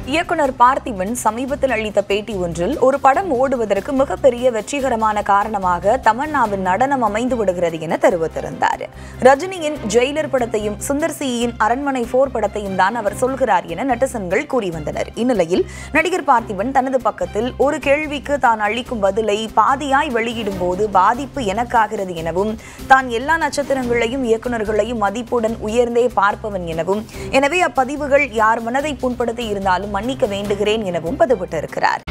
இயக்குனர் பார்த்திபன் சமீபத்தில் அளித்த பேட்டி ஒன்றில் ஒரு படம் ஓடுவதற்கு மிகப்பெரிய வெற்றிகரமான காரணமாக தமன்னாவின் நடனம் அமைந்து விடுகிறது என தெரிவித்திருந்தார். ரஜினியின் ஜெயிலர் படத்தையும் சுந்தர் சியின் அரண்மனை 4 படத்தையும் தான் அவர் சொல்கிறார் என நெட்டிசன்கள் கூறி வந்தனர். இந்நிலையில் நடிகர் பார்த்திபன் தனது பக்கத்தில் ஒரு கேள்விக்கு தான் அளிக்கும் பதிலை பாதியாய் வெளியிடும் போது பாதிப்பு எனக்காகிறது எனவும், தான் எல்லா நட்சத்திரங்களையும் இயக்குநர்களையும் மதிப்புடன் உயர்ந்தே பார்ப்பவன் எனவும், எனவே அப்பதிவுகள் யார் மனதை புண்படுத்தி இருந்தாலும் மன்னிக்க வேண்டுகிறேன் எனவும் பதிவிட்டிருக்கிறார்.